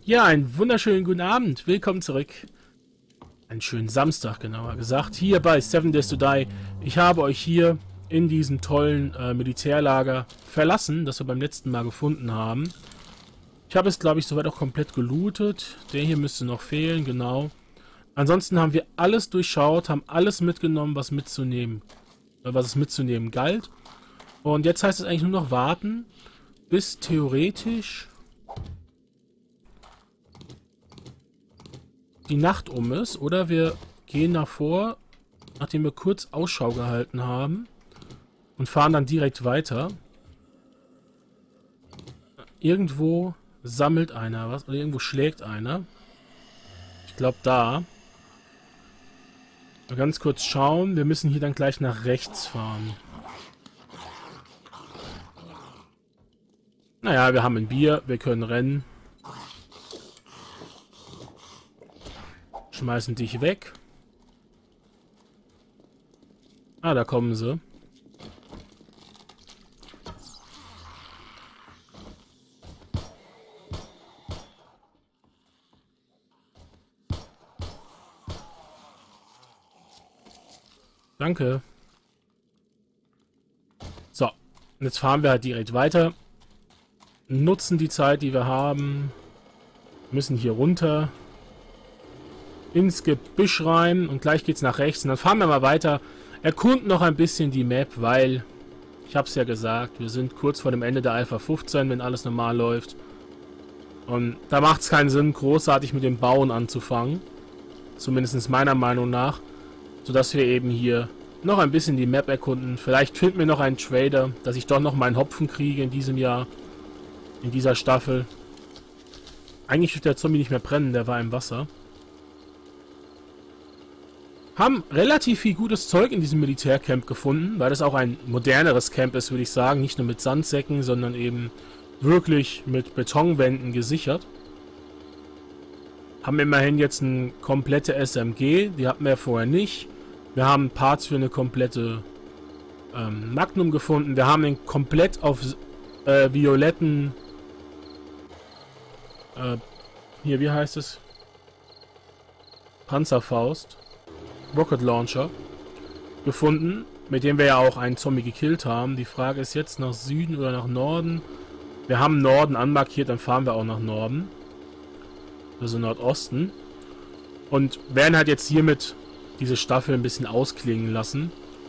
Ja, einen wunderschönen guten Abend. Willkommen zurück. Einen schönen Samstag, genauer gesagt. Hier bei 7 Days to Die. Ich habe euch hier in diesem tollen Militärlager verlassen, das wir beim letzten Mal gefunden haben. Ich habe es, glaube ich, soweit auch komplett gelootet. Der hier müsste noch fehlen, genau. Ansonsten haben wir alles durchschaut, haben alles mitgenommen, was es mitzunehmen galt. Und jetzt heißt es eigentlich nur noch warten, bis theoretisch die Nacht um ist, oder wir gehen nach vor, nachdem wir kurz Ausschau gehalten haben und fahren dann direkt weiter. Irgendwo sammelt einer was, oder irgendwo schlägt einer. Ich glaube da. Mal ganz kurz schauen, wir müssen hier dann gleich nach rechts fahren. Naja, wir haben ein Bier, wir können rennen. Schmeißen dich weg. Ah, da kommen sie. Danke. So, jetzt fahren wir halt direkt weiter. Nutzen die Zeit, die wir haben. Müssen hier runter. Ins Gebüsch rein und gleich geht's nach rechts. Und dann fahren wir mal weiter. Erkunden noch ein bisschen die Map, weil, ich hab's ja gesagt, wir sind kurz vor dem Ende der Alpha 15, wenn alles normal läuft. Und da macht es keinen Sinn, großartig mit dem Bauen anzufangen. Zumindest meiner Meinung nach. Sodass wir eben hier noch ein bisschen die Map erkunden. Vielleicht finden wir noch einen Trader, dass ich doch noch meinen Hopfen kriege in diesem Jahr. In dieser Staffel. Eigentlich wird der Zombie nicht mehr brennen, der war im Wasser. Haben relativ viel gutes Zeug in diesem Militärcamp gefunden, weil das auch ein moderneres Camp ist, würde ich sagen. Nicht nur mit Sandsäcken, sondern eben wirklich mit Betonwänden gesichert. Haben immerhin jetzt eine komplette SMG, die hatten wir vorher nicht. Wir haben Parts für eine komplette Magnum gefunden. Wir haben den komplett auf violetten hier, wie heißt es? Panzerfaust. Rocket Launcher gefunden, mit dem wir ja auch einen Zombie gekillt haben. Die Frage ist jetzt nach Süden oder nach Norden. Wir haben Norden anmarkiert, dann fahren wir auch nach Norden. Also Nordosten. Und werden halt jetzt hiermit diese Staffel ein bisschen ausklingen lassen.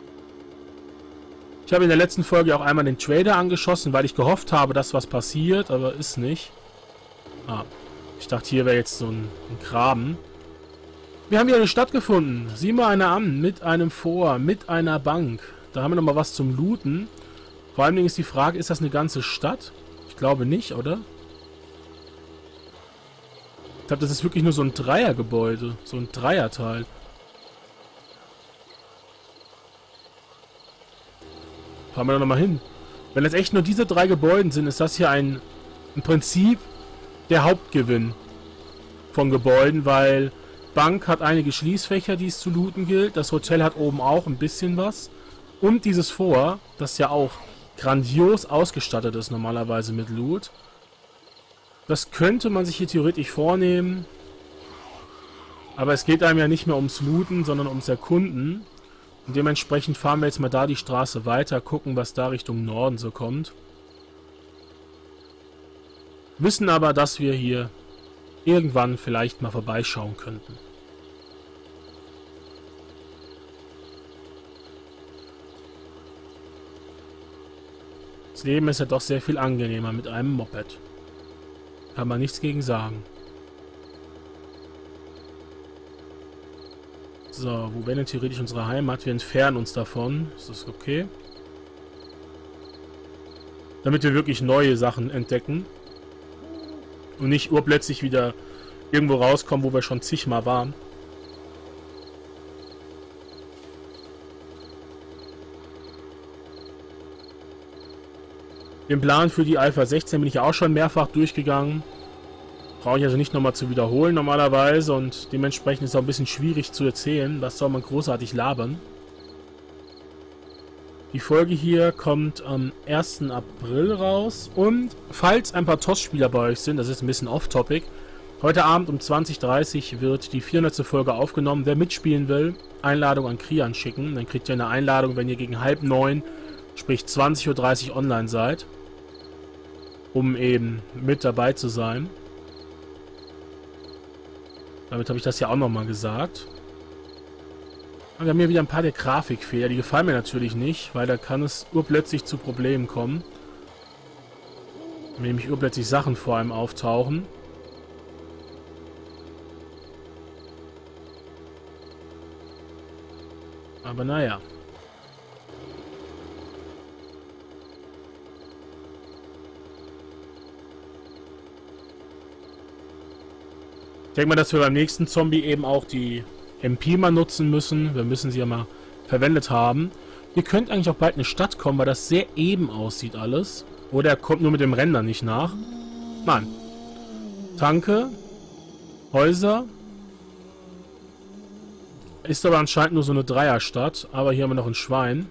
Ich habe in der letzten Folge auch einmal den Trader angeschossen, weil ich gehofft habe, dass was passiert, aber ist nicht. Ah, ich dachte, hier wäre jetzt so ein Graben. Wir haben hier eine Stadt gefunden. Sieh mal eine an. Mit einem Fort, mit einer Bank. Da haben wir nochmal was zum Looten. Vor allen Dingen ist die Frage, ist das eine ganze Stadt? Ich glaube nicht, oder? Ich glaube, das ist wirklich nur so ein Dreiergebäude. So ein Dreierteil. Fahren wir da nochmal hin. Wenn das echt nur diese 3 Gebäude sind, ist das hier im Prinzip der Hauptgewinn von Gebäuden, weil Bank hat einige Schließfächer, die es zu looten gilt. Das Hotel hat oben auch ein bisschen was. Und dieses Fort, das ja auch grandios ausgestattet ist normalerweise mit Loot. Das könnte man sich hier theoretisch vornehmen. Aber es geht einem ja nicht mehr ums Looten, sondern ums Erkunden. Und dementsprechend fahren wir jetzt mal da die Straße weiter, gucken, was da Richtung Norden so kommt. Wissen aber, dass wir hier irgendwann vielleicht mal vorbeischauen könnten. Das Leben ist ja doch sehr viel angenehmer mit einem Moped. Kann man nichts gegen sagen. So, wo wäre denn theoretisch unsere Heimat? Wir entfernen uns davon. Ist das okay? Damit wir wirklich neue Sachen entdecken. Und nicht urplötzlich wieder irgendwo rauskommen, wo wir schon zigmal waren. Den Plan für die Alpha 16 bin ich ja auch schon mehrfach durchgegangen. Brauche ich also nicht nochmal zu wiederholen normalerweise. Und dementsprechend ist es auch ein bisschen schwierig zu erzählen. Was soll man großartig labern? Die Folge hier kommt am 1. April raus. Und falls ein paar TOS-Spieler bei euch sind, das ist ein bisschen off-topic, Heute Abend um 20:30 wird die 400. Folge aufgenommen. Wer mitspielen will, Einladung an Krian schicken. Dann kriegt ihr eine Einladung, wenn ihr gegen 8:30, sprich 20:30 Uhr online seid. Um eben mit dabei zu sein. Damit habe ich das ja auch nochmal gesagt. Wir haben hier wieder ein paar der Grafikfehler. Die gefallen mir natürlich nicht, weil da kann es urplötzlich zu Problemen kommen. Wenn nämlich urplötzlich Sachen vor einem auftauchen. Aber naja. Ich denke mal, dass wir beim nächsten Zombie eben auch die MP mal nutzen müssen. Wir müssen sie ja mal verwendet haben. Ihr könnt eigentlich auch bald in eine Stadt kommen, weil das sehr eben aussieht alles. Oder er kommt nur mit dem Render nicht nach. Mann. Tanke. Häuser. Ist aber anscheinend nur so eine Dreierstadt. Aber hier haben wir noch ein Schwein.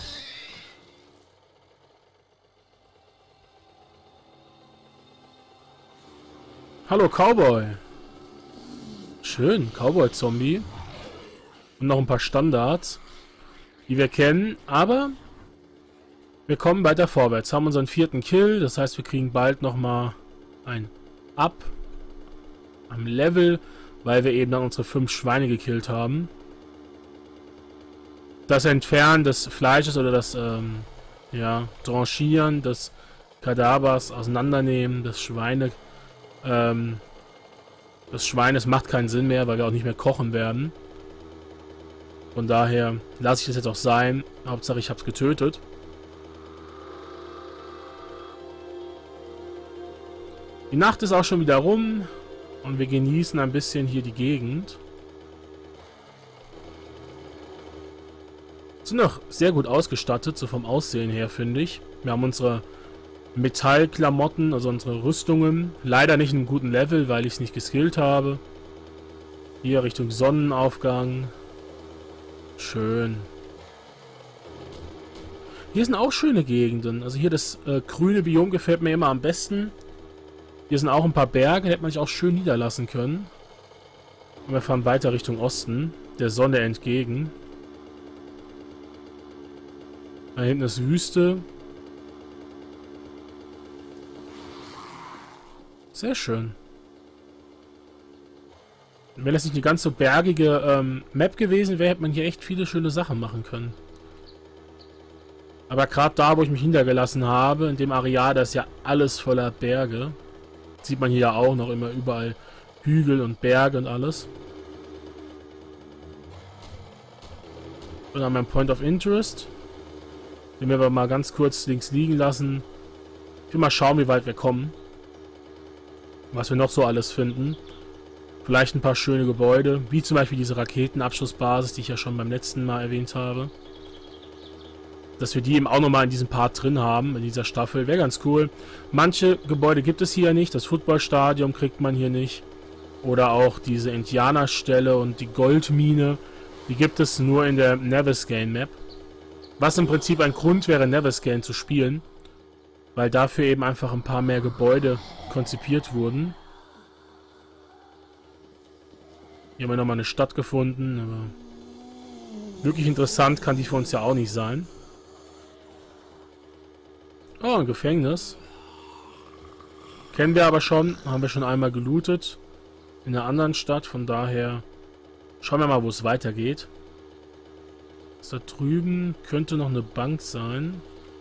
Hallo Cowboy. Schön, Cowboy-Zombie. Und noch ein paar Standards, die wir kennen. Aber wir kommen weiter vorwärts. Haben unseren 4. Kill. Das heißt, wir kriegen bald nochmal ein Up am Level, weil wir eben dann unsere 5 Schweine gekillt haben. Das Entfernen des Fleisches oder das Tranchieren des Kadavers, Auseinandernehmen des Schweines macht keinen Sinn mehr, weil wir auch nicht mehr kochen werden. Von daher lasse ich das jetzt auch sein. Hauptsache ich habe es getötet. Die Nacht ist auch schon wieder rum und wir genießen ein bisschen hier die Gegend. Sind noch sehr gut ausgestattet, so vom Aussehen her, finde ich. Wir haben unsere Metallklamotten, also unsere Rüstungen. Leider nicht in einem guten Level, weil ich es nicht geskillt habe. Hier Richtung Sonnenaufgang. Schön. Hier sind auch schöne Gegenden. Also hier das grüne Biom gefällt mir immer am besten. Hier sind auch ein paar Berge, hätte man sich auch schön niederlassen können. Und wir fahren weiter Richtung Osten, der Sonne entgegen. Da hinten ist Wüste. Sehr schön. Wenn das nicht eine ganz so bergige Map gewesen wäre, hätte man hier echt viele schöne Sachen machen können. Aber gerade da, wo ich mich niedergelassen habe, in dem Areal, da ist ja alles voller Berge. Sieht man hier ja auch noch immer überall Hügel und Berge und alles. Und dann mein Point of Interest. Den wir aber mal ganz kurz links liegen lassen. Ich will mal schauen, wie weit wir kommen. Was wir noch so alles finden. Vielleicht ein paar schöne Gebäude. Wie zum Beispiel diese Raketenabschussbasis, die ich ja schon beim letzten Mal erwähnt habe. Dass wir die eben auch nochmal in diesem Part drin haben, in dieser Staffel. Wäre ganz cool. Manche Gebäude gibt es hier nicht. Das Footballstadion kriegt man hier nicht. Oder auch diese Indianerstelle und die Goldmine. Die gibt es nur in der Neverscan Map. Was im Prinzip ein Grund wäre, Neverscan zu spielen. Weil dafür eben einfach ein paar mehr Gebäude konzipiert wurden. Hier haben wir nochmal eine Stadt gefunden. Aber wirklich interessant kann die für uns ja auch nicht sein. Oh, ein Gefängnis. Kennen wir aber schon. Haben wir schon einmal gelootet. In einer anderen Stadt. Von daher schauen wir mal, wo es weitergeht. Da drüben könnte noch eine Bank sein.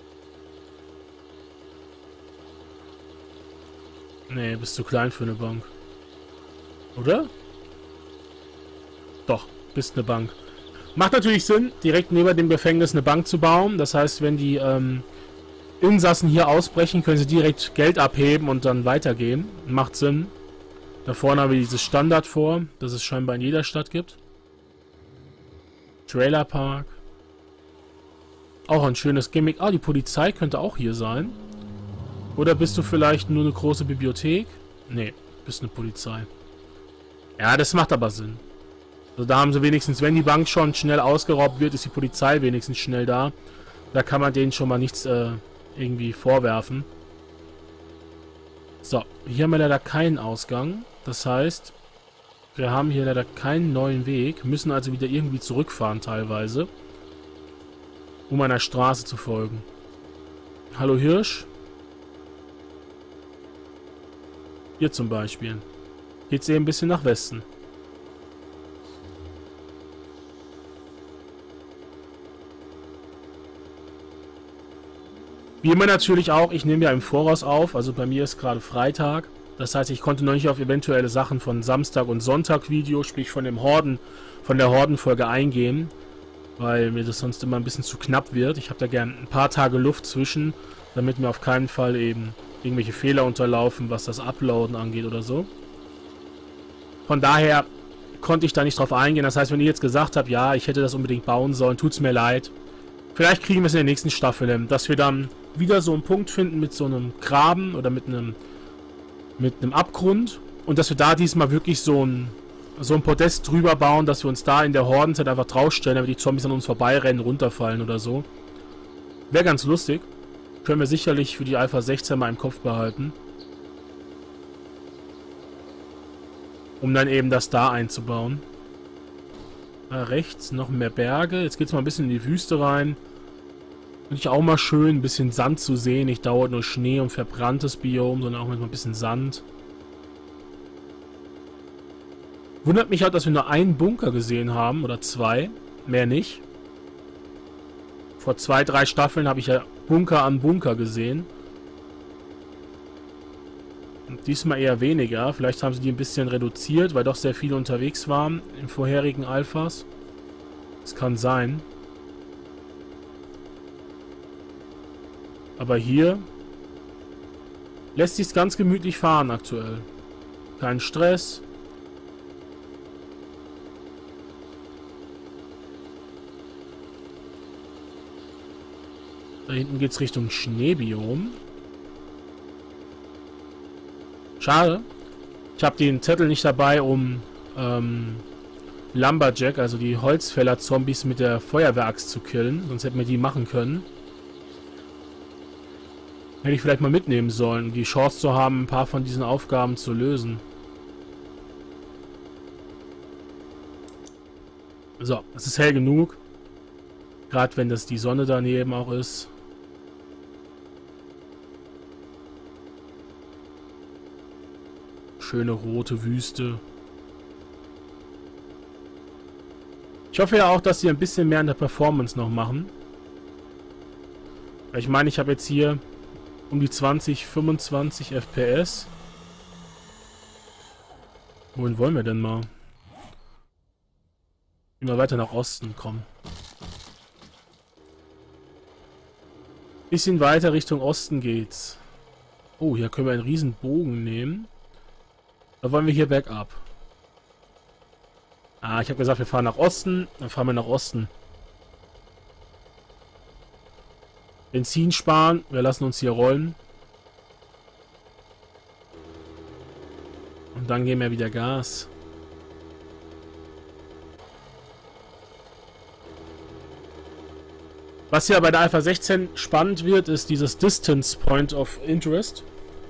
Nee, bist zu klein für eine Bank. Oder? Doch, bist eine Bank. Macht natürlich Sinn, direkt neben dem Gefängnis eine Bank zu bauen. Das heißt, wenn die Insassen hier ausbrechen, können sie direkt Geld abheben und dann weitergehen. Macht Sinn. Da vorne haben wir dieses Standard vor, das es scheinbar in jeder Stadt gibt. Trailerpark. Auch ein schönes Gimmick. Ah, die Polizei könnte auch hier sein. Oder bist du vielleicht nur eine große Bibliothek? Nee, bist eine Polizei. Ja, das macht aber Sinn. Also da haben sie wenigstens, wenn die Bank schon schnell ausgeraubt wird, ist die Polizei wenigstens schnell da. Da kann man denen schon mal nichts irgendwie vorwerfen. So, hier haben wir leider keinen Ausgang. Das heißt, wir haben hier leider keinen neuen Weg. Müssen also wieder irgendwie zurückfahren teilweise, um einer Straße zu folgen. Hallo Hirsch. Hier zum Beispiel. Geht's eben ein bisschen nach Westen. Wie immer natürlich auch, ich nehme ja im Voraus auf, also bei mir ist gerade Freitag. Das heißt, ich konnte noch nicht auf eventuelle Sachen von Samstag und Sonntag Video, sprich von der Hordenfolge eingehen, weil mir das sonst immer ein bisschen zu knapp wird. Ich habe da gern ein paar Tage Luft zwischen, damit mir auf keinen Fall eben irgendwelche Fehler unterlaufen, was das Uploaden angeht oder so. Von daher konnte ich da nicht drauf eingehen. Das heißt, wenn ihr jetzt gesagt habt, ja, ich hätte das unbedingt bauen sollen, tut's mir leid. Vielleicht kriegen wir es in der nächsten Staffel hin, dass wir dann wieder so einen Punkt finden mit so einem Graben oder mit einem Abgrund und dass wir da diesmal wirklich so ein Podest drüber bauen, dass wir uns da in der Hordenzeit einfach draufstellen, damit die Zombies an uns vorbeirennen, runterfallen oder so. Wäre ganz lustig. Können wir sicherlich für die Alpha 16 mal im Kopf behalten. Um dann eben das da einzubauen. Rechts noch mehr Berge. Jetzt geht es mal ein bisschen in die Wüste rein. Finde ich auch mal schön, ein bisschen Sand zu sehen. Nicht dauernd nur Schnee und verbranntes Biom, sondern auch manchmal ein bisschen Sand. Wundert mich halt, dass wir nur einen Bunker gesehen haben. Oder zwei. Mehr nicht. Vor 2, 3 Staffeln habe ich ja Bunker an Bunker gesehen. Und diesmal eher weniger. Vielleicht haben sie die ein bisschen reduziert, weil doch sehr viele unterwegs waren im vorherigen Alphas. Das kann sein. Aber hier lässt sich ganz gemütlich fahren aktuell. Kein Stress. Da hinten geht es Richtung Schneebiom. Schade. Ich habe den Zettel nicht dabei, um Lumberjack, also die Holzfäller-Zombies mit der Feuerwehraxt zu killen. Sonst hätten wir die machen können. Hätte ich vielleicht mal mitnehmen sollen, um die Chance zu haben, ein paar von diesen Aufgaben zu lösen. So, es ist hell genug. Gerade wenn das die Sonne daneben auch ist. Schöne rote Wüste. Ich hoffe ja auch, dass sie ein bisschen mehr an der Performance noch machen. Ich meine, ich habe jetzt hier um die 20, 25 FPS. Wohin wollen wir denn mal? Immer weiter nach Osten kommen. Bisschen weiter Richtung Osten geht's. Oh, hier können wir einen riesen Bogen nehmen. Da wollen wir hier bergab. Ah, ich habe gesagt, wir fahren nach Osten. Dann fahren wir nach Osten. Benzin sparen. Wir lassen uns hier rollen. Und dann geben wir wieder Gas. Was hier bei der Alpha 16 spannend wird, ist dieses Distance Point of Interest.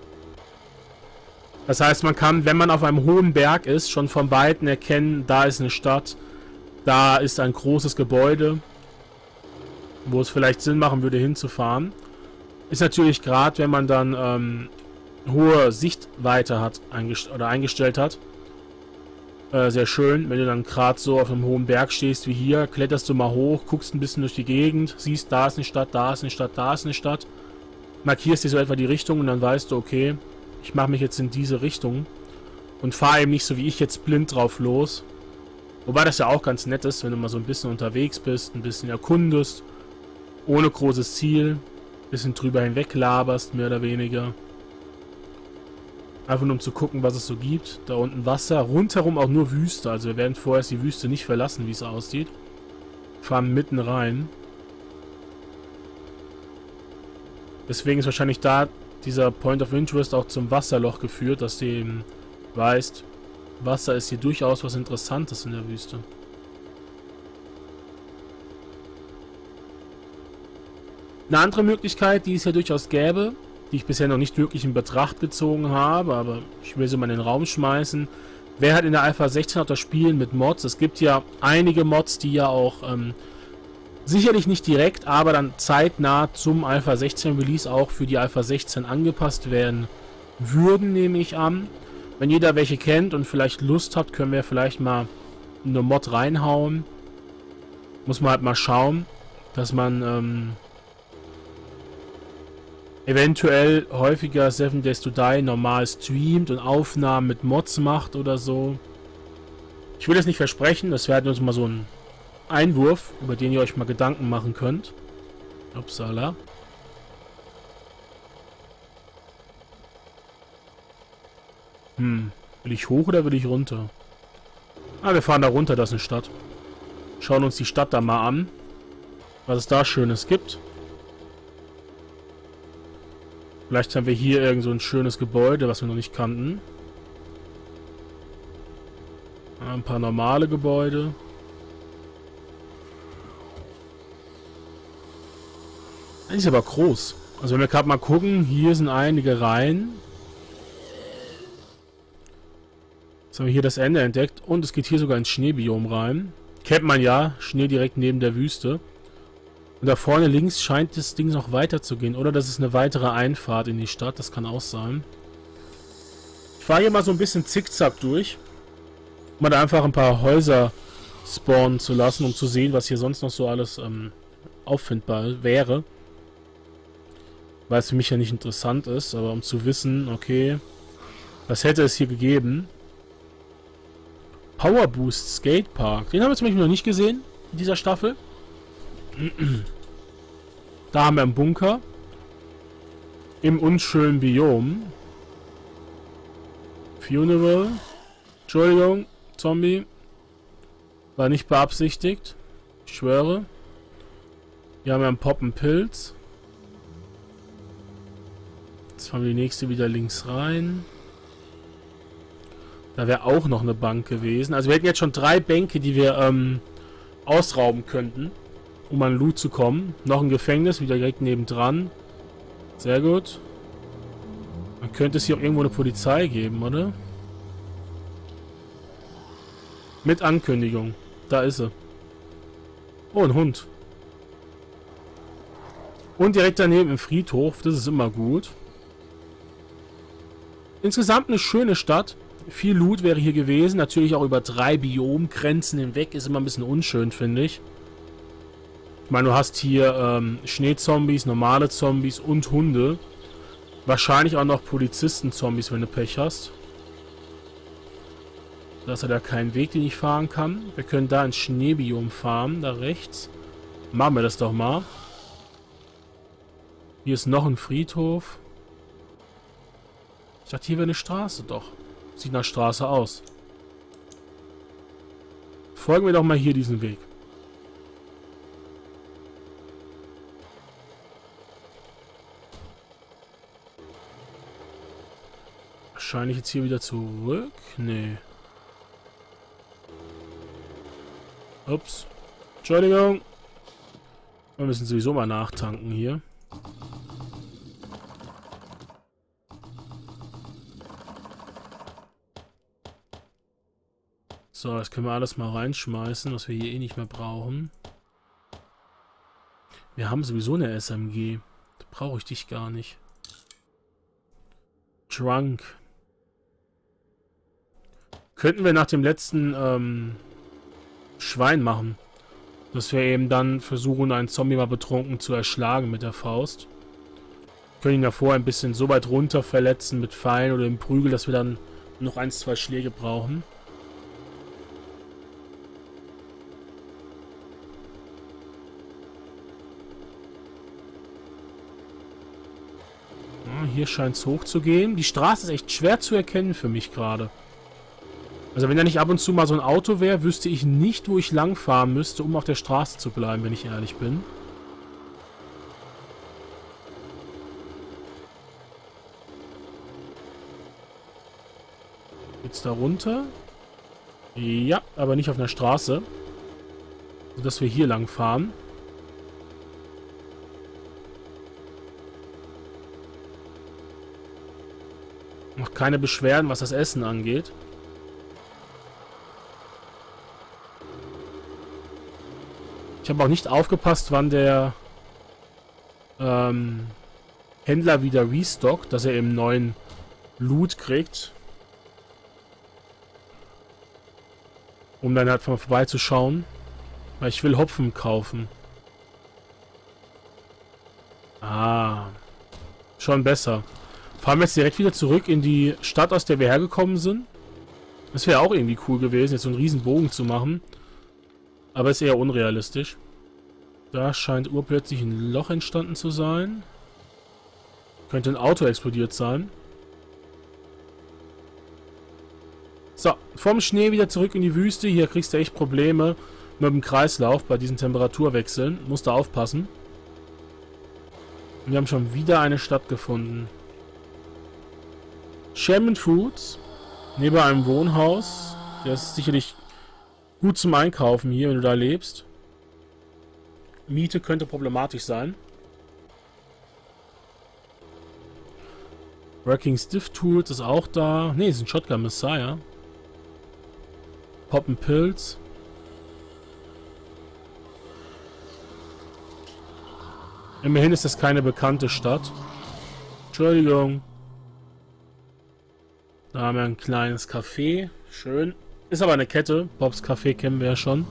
Das heißt, man kann, wenn man auf einem hohen Berg ist, schon vom Weiten erkennen, da ist eine Stadt, da ist ein großes Gebäude, wo es vielleicht Sinn machen würde, hinzufahren. Ist natürlich gerade, wenn man dann hohe Sichtweite hat eingestellt hat, sehr schön. Wenn du dann gerade so auf einem hohen Berg stehst wie hier, kletterst du mal hoch, guckst ein bisschen durch die Gegend, siehst, da ist eine Stadt, da ist eine Stadt, da ist eine Stadt, markierst dir so etwa die Richtung und dann weißt du, okay, ich mache mich jetzt in diese Richtung und fahre eben nicht so wie ich jetzt blind drauf los. Wobei das ja auch ganz nett ist, wenn du mal so ein bisschen unterwegs bist, ein bisschen erkundest, ohne großes Ziel, ein bisschen drüber hinweg laberst, mehr oder weniger. Einfach nur um zu gucken, was es so gibt. Da unten Wasser, rundherum auch nur Wüste, also wir werden vorerst die Wüste nicht verlassen, wie es aussieht. Fahren mitten rein. Deswegen ist wahrscheinlich da dieser Point of Interest auch zum Wasserloch geführt, dass du eben weißt, Wasser ist hier durchaus was Interessantes in der Wüste. Eine andere Möglichkeit, die es ja durchaus gäbe, die ich bisher noch nicht wirklich in Betracht gezogen habe, aber ich will sie mal in den Raum schmeißen. Wer hat in der Alpha 16 auch das Spielen mit Mods? Es gibt ja einige Mods, die ja auch sicherlich nicht direkt, aber dann zeitnah zum Alpha 16 Release auch für die Alpha 16 angepasst werden würden, nehme ich an. Wenn jeder welche kennt und vielleicht Lust hat, können wir vielleicht mal eine Mod reinhauen. Muss man halt mal schauen, dass man eventuell häufiger 7 Days to Die normal streamt und Aufnahmen mit Mods macht oder so. Ich will das nicht versprechen, das wäre halt uns mal so ein Einwurf, über den ihr euch mal Gedanken machen könnt. Upsala. Will ich hoch oder will ich runter? Ah, wir fahren da runter, das ist eine Stadt. Schauen uns die Stadt da mal an, was es da Schönes gibt. Vielleicht haben wir hier irgend so ein schönes Gebäude, was wir noch nicht kannten. Ein paar normale Gebäude. Das ist aber groß. Also wenn wir gerade mal gucken, hier sind einige Reihen. Jetzt haben wir hier das Ende entdeckt und es geht hier sogar ins Schneebiom rein. Kennt man ja, Schnee direkt neben der Wüste. Und da vorne links scheint das Ding noch weiter zu gehen. Oder das ist eine weitere Einfahrt in die Stadt. Das kann auch sein. Ich fahre hier mal so ein bisschen zickzack durch. Um da einfach ein paar Häuser spawnen zu lassen, um zu sehen, was hier sonst noch so alles auffindbar wäre. Weil es für mich ja nicht interessant ist. Aber um zu wissen, okay, was hätte es hier gegeben? Power Boost Skate Park. Den haben wir zum Beispiel noch nicht gesehen in dieser Staffel. Da haben wir einen Bunker. Im unschönen Biom. Funeral. Entschuldigung, Zombie. War nicht beabsichtigt. Ich schwöre. Hier haben wir einen Poppenpilz. Jetzt fahren wir die nächste wieder links rein. Da wäre auch noch eine Bank gewesen. Also wir hätten jetzt schon 3 Bänke, die wir ausrauben könnten, um an Loot zu kommen. Noch ein Gefängnis, wieder direkt nebendran. Sehr gut. Man könnte es hier auch irgendwo eine Polizei geben, oder? Mit Ankündigung. Da ist sie. Oh, ein Hund. Und direkt daneben im Friedhof. Das ist immer gut. Insgesamt eine schöne Stadt. Viel Loot wäre hier gewesen. Natürlich auch über 3 Biomgrenzen hinweg. Ist immer ein bisschen unschön, finde ich. Ich meine, du hast hier Schneezombies, normale Zombies und Hunde. Wahrscheinlich auch noch Polizisten-Zombies, wenn du Pech hast. Da ist ja da kein Weg, den ich fahren kann. Wir können da ins Schneebiom fahren, da rechts. Machen wir das doch mal. Hier ist noch ein Friedhof. Ich dachte, hier wäre eine Straße, doch. Sieht nach Straße aus. Folgen wir doch mal hier diesen Weg. Wahrscheinlich jetzt hier wieder zurück? Nee. Ups. Entschuldigung. Wir müssen sowieso mal nachtanken hier. So, jetzt können wir alles mal reinschmeißen, was wir hier eh nicht mehr brauchen. Wir haben sowieso eine SMG. Da brauche ich dich gar nicht. Trunk. Könnten wir nach dem letzten Schwein machen. Dass wir eben dann versuchen, einen Zombie mal betrunken zu erschlagen mit der Faust. Wir können ihn davor ein bisschen so weit runter verletzen mit Pfeilen oder dem Prügel, dass wir dann noch 1, 2 Schläge brauchen. Hier scheint es hoch zu gehen. Die Straße ist echt schwer zu erkennen für mich gerade. Also wenn da nicht ab und zu mal so ein Auto wäre, wüsste ich nicht, wo ich lang fahren müsste, um auf der Straße zu bleiben, wenn ich ehrlich bin. Jetzt da runter? Ja, aber nicht auf einer Straße. Sodass wir hier lang fahren. keine Beschwerden, was das Essen angeht. Ich habe auch nicht aufgepasst, wann der Händler wieder restockt, dass er eben neuen Loot kriegt. Um dann halt mal vorbeizuschauen. Weil ich will Hopfen kaufen. Ah. Schon besser. Fahren wir jetzt direkt wieder zurück in die Stadt, aus der wir hergekommen sind. Das wäre auch irgendwie cool gewesen, jetzt so einen riesen Bogen zu machen. Aber ist eher unrealistisch. Da scheint urplötzlich ein Loch entstanden zu sein. Könnte ein Auto explodiert sein. So, vom Schnee wieder zurück in die Wüste. Hier kriegst du echt Probleme mit dem Kreislauf bei diesen Temperaturwechseln. Musst du aufpassen. Und wir haben schon wieder eine Stadt gefunden. Shaman Foods. Neben einem Wohnhaus. Das ist sicherlich gut zum Einkaufen hier, wenn du da lebst. Miete könnte problematisch sein. Working Stiff Tools ist auch da. Ne, ist ein Shotgun Messiah. Poppen Pills. Immerhin ist das keine bekannte Stadt. Entschuldigung. Da haben wir ein kleines Café. Schön. Ist aber eine Kette. Bobs Café kennen wir ja schon.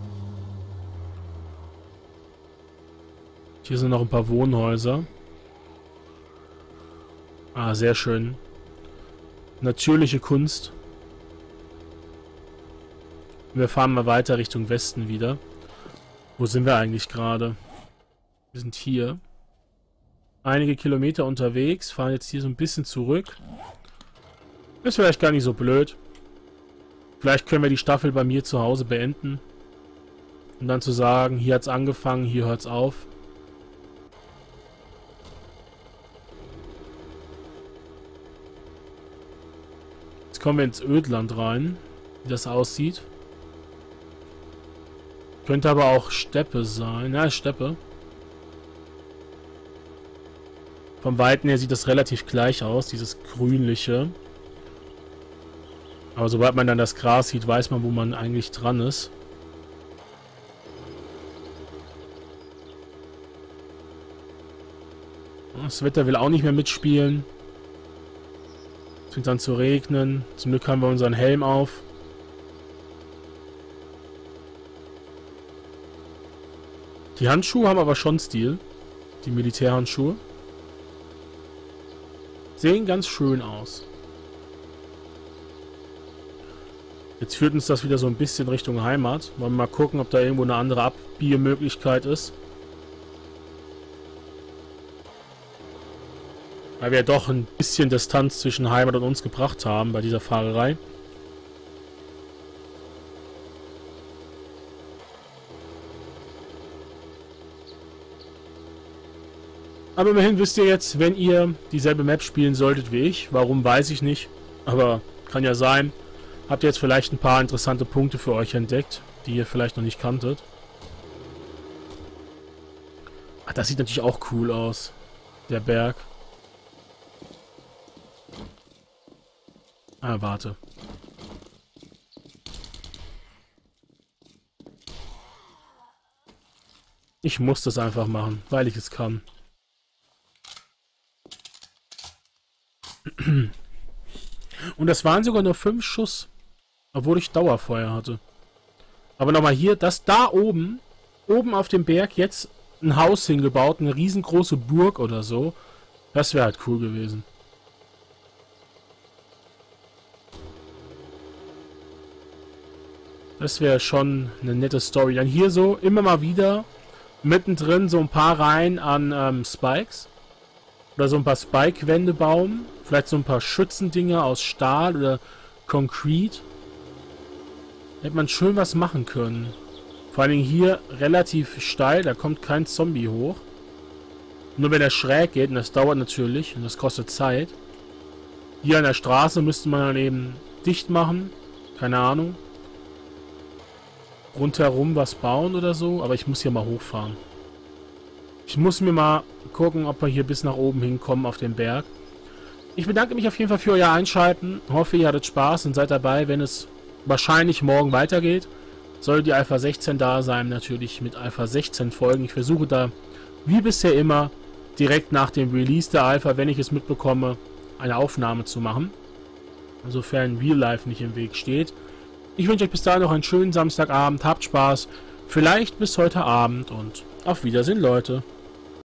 Hier sind noch ein paar Wohnhäuser. Ah, sehr schön. Natürliche Kunst. Wir fahren mal weiter Richtung Westen wieder. Wo sind wir eigentlich gerade? Wir sind hier. Einige Kilometer unterwegs. Fahren jetzt hier so ein bisschen zurück. Ist vielleicht gar nicht so blöd. Vielleicht können wir die Staffel bei mir zu Hause beenden. Um dann zu sagen, hier hat's angefangen, hier hört's auf. Jetzt kommen wir ins Ödland rein. Wie das aussieht. Könnte aber auch Steppe sein. Ja, Steppe. Vom Weiten her sieht das relativ gleich aus, dieses grünliche. Aber sobald man dann das Gras sieht, weiß man, wo man eigentlich dran ist. Das Wetter will auch nicht mehr mitspielen. Es fängt an zu regnen. Zum Glück haben wir unseren Helm auf. Die Handschuhe haben aber schon Stil. Die Militärhandschuhe. Sehen ganz schön aus. Jetzt führt uns das wieder so ein bisschen Richtung Heimat. Wollen wir mal gucken, ob da irgendwo eine andere Abbiegemöglichkeit ist. Weil wir ja doch ein bisschen Distanz zwischen Heimat und uns gebracht haben bei dieser Fahrerei. Aber immerhin wisst ihr jetzt, wenn ihr dieselbe Map spielen solltet wie ich. Warum, weiß ich nicht. Aber kann ja sein. Habt ihr jetzt vielleicht ein paar interessante Punkte für euch entdeckt, die ihr vielleicht noch nicht kanntet. Ach, das sieht natürlich auch cool aus. Der Berg. Ah, warte. Ich muss das einfach machen, weil ich es kann. Und das waren sogar nur 5 Schuss. Obwohl ich Dauerfeuer hatte. Aber nochmal hier, das da oben auf dem Berg jetzt ein Haus hingebaut, eine riesengroße Burg oder so. Das wäre halt cool gewesen. Das wäre schon eine nette Story. Dann hier so immer mal wieder mittendrin so ein paar Reihen an Spikes. Oder so ein paar Spike-Wände bauen. Vielleicht so ein paar Schützendinger aus Stahl oder Konkret. Hätte man schön was machen können. Vor allen Dingen hier relativ steil. Da kommt kein Zombie hoch. Nur wenn er schräg geht. Und das dauert natürlich. Und das kostet Zeit. Hier an der Straße müsste man dann eben dicht machen. Keine Ahnung. Rundherum was bauen oder so. Aber ich muss hier mal hochfahren. Ich muss mir mal gucken, ob wir hier bis nach oben hinkommen auf den Berg. Ich bedanke mich auf jeden Fall für euer Einschalten. Hoffe, ihr hattet Spaß und seid dabei, wenn es wahrscheinlich morgen weitergeht. Soll die Alpha 16 da sein, natürlich mit Alpha 16 folgen. Ich versuche da, wie bisher immer, direkt nach dem Release der Alpha, wenn ich es mitbekomme, eine Aufnahme zu machen. Insofern Real Life nicht im Weg steht. Ich wünsche euch bis dahin noch einen schönen Samstagabend. Habt Spaß. Vielleicht bis heute Abend und auf Wiedersehen, Leute.